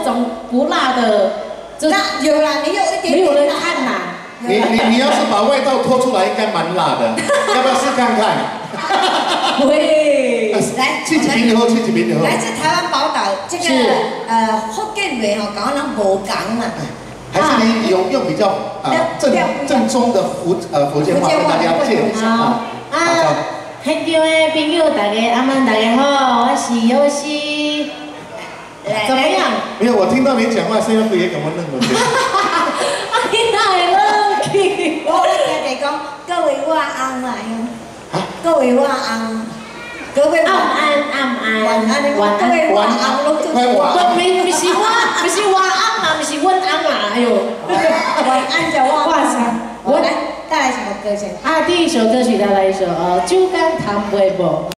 种不辣的， 那有啦，你有一点没有人点辣。 看呐。 你要是把味道拖出来，应该蛮辣的，要不要试看看？ 喂， 来， 去几瓶以后，去几瓶以后。 来自台湾宝岛这个福建话吼，讲人无讲嘛。 还是你用比较正宗的福建话跟大家介绍一下啊。 现场的朋友大家阿们大家好，我是尤西。怎么样？ 没有，我听到你讲话声音不也跟我认了点。 你哪会乐去？ 我听你讲，各位我翁啦，各位我翁，各位晚安，晚安，各位我翁拢做晚。 不是我翁啊，不是阮翁啊，哎呦， 晚安叫我。 哇塞， 我来带来什么歌先？ 第一首歌曲带来一首《酒干倘卖无》。